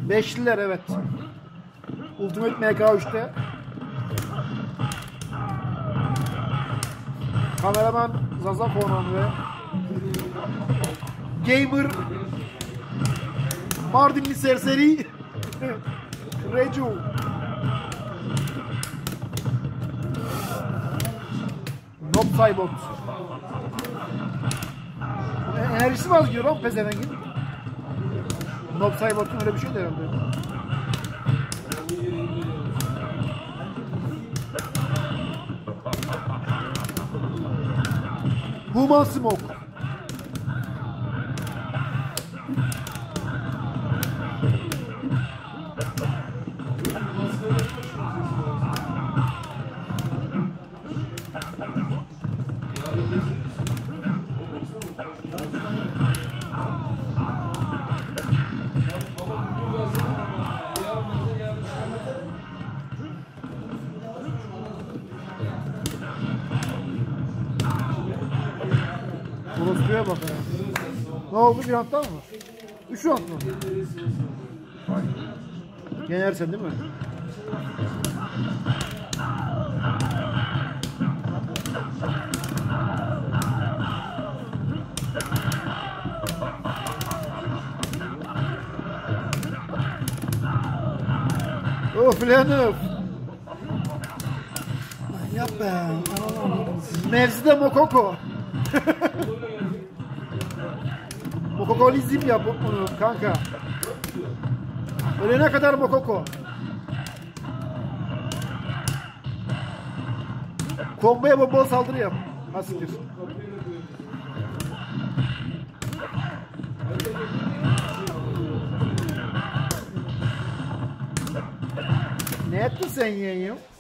Beşliler evet. Ultimate MK3'te. Kameraman Zaza Konan ve Gamer Mardinli serseri Recu. Nob Saybot. Enerjisi mi az gidiyor lan pezevengin? Nob Saybot'un öyle bir şey de herhalde. Human Smoke. Orospu'ya bak ya. Ne oldu, bir hafta mı? 3 hafta mı? Yenersen değil mi? Of Lenuf. Yap be. Mevzide Mokoko. Mokokolizm yap bunu kanka. Ölene kadar Mokoko. Komboya bol saldırı yap. Asiktir. Ne ettin sen yeğenim?